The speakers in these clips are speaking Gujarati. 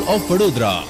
ઓફ વડોદરા।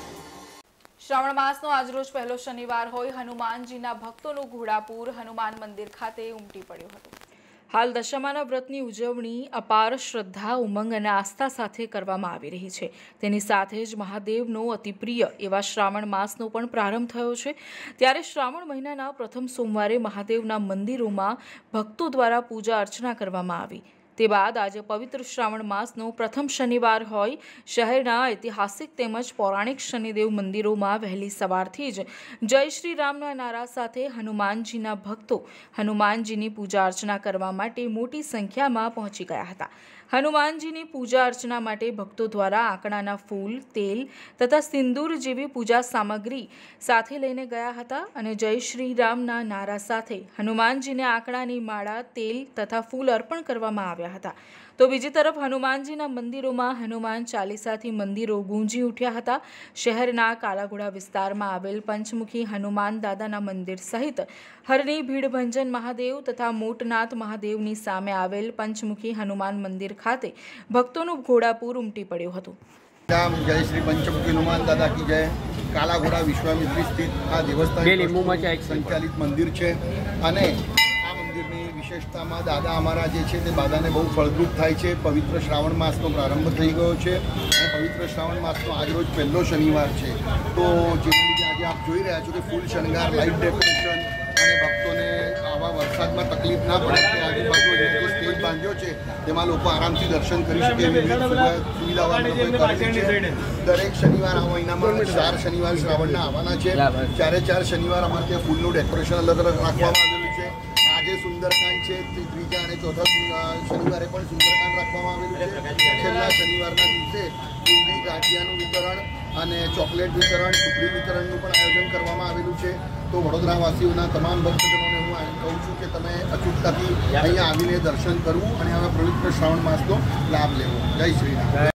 શ્રાવણ માસનો આજરોજ પહેલો શનિવાર હોય હનુમાનજીના ભક્તોનું ઘોડાપુર હનુમાન મંદિર ખાતે ઉમટી પડ્યું હતું। હાલ દશામાના વ્રતની ઉજવણી અપાર શ્રદ્ધા, ઉમંગ અને આસ્થા સાથે કરવામાં આવી રહી છે। તેની સાથે જ મહાદેવનો અતિ પ્રિય એવા શ્રાવણ માસનો પણ પ્રારંભ થયો છે। ત્યારે શ્રાવણ મહિનાના પ્રથમ સોમવારે મહાદેવના મંદિરોમાં ભક્તો દ્વારા પૂજા અર્ચના કરવામાં આવી। તે બાદ આજે પવિત્ર શ્રાવણ માસનો પ્રથમ શનિવાર હોય શહેરના ઐતિહાસિક તેમજ પૌરાણિક શનિદેવ મંદિરોમાં વહેલી સવારથી જ જય શ્રી રામના નારા સાથે હનુમાનજીના ભક્તો હનુમાનજીની પૂજા અર્ચના કરવા માટે મોટી સંખ્યામાં પહોંચી ગયા હતા। હનુમાનજીની પૂજા અર્ચના માટે ભક્તો દ્વારા આંકડાના ફૂલ, તેલ તથા સિંદૂર જેવી પૂજા સામગ્રી સાથે લઈને ગયા હતા અને જય શ્રી રામના નારા સાથે હનુમાનજીને આંકડાની માળા, તેલ તથા ફૂલ અર્પણ કરવામાં આવ્યા હતા। તો બીજી તરફ હનુમાનજીના મંદિરોમાં હનુમાન ચાલીસાથી મંદિરો ગુંજી ઉઠ્યા હતા। શહેરના કાલાઘોડા વિસ્તારમાં આવેલ પંચમુખી હનુમાન દાદાના મંદિર સહિત હરની ભીડભંજન મહાદેવ તથા મોટનાથ મહાદેવની સામે આવેલ પંચમુખી હનુમાન મંદિર ખાતે ભક્તોનું ઘોડાપુર ઉમટી પડ્યું હતું। જય શ્રી પંચમુખી હનુમાન દાદા કી જય। કાલાઘોડા વિશ્વામિત્રી સ્થિત આ દેવસ્થાન સંચાલિત મંદિર છે અને આ મંદિરની વિશેષતામાં દાદા અમારા જે છે તે દાદાને બહુ ફળદ્રુપ થાય છે। પવિત્ર શ્રાવણ માસનો પ્રારંભ થઈ ગયો છે અને પવિત્ર શ્રાવણ માસનો આજરોજ પહેલો શનિવાર છે। તો જેના લીધે આજે આપ જોઈ રહ્યા છો કે ફૂલ શણગાર, લાઇટ ડેકોરેશન અને ભક્તોને આવા વરસાદમાં તકલીફ ના પડે કે આજુબાજુ જે સ્ટેજ બાંધ્યો છે તેમાં લોકો આરામથી દર્શન કરી શકે એવી સુવિધાઓ દરેક શનિવાર આ મહિનામાં 4 શનિવાર શ્રાવણના આવવાના છે। 4 શનિવાર અમારે ત્યાં ફૂલનું ડેકોરેશન અલગ અલગ રાખવામાં આવેલું છે। આજે સુંદરકાંડ છે, ત્રીજા અને ચોથા શનિવારે પણ સુંદરકાંડ રાખવામાં આવેલું છે। છેલ્લા શનિવારના દિવસે બુંદી, ગાંઠિયાનું વિતરણ અને ચોકલેટ વિતરણ, સુખડી વિતરણનું પણ આયોજન કરવામાં આવેલું છે। તો વડોદરાવાસીઓના તમામ ભક્તજનોને હું કહું છું કે તમે અચૂકતાથી અહીંયા આવીને દર્શન કરવું અને હવે પવિત્ર શ્રાવણ માસનો લાભ લેવો। જય શ્રી રામ।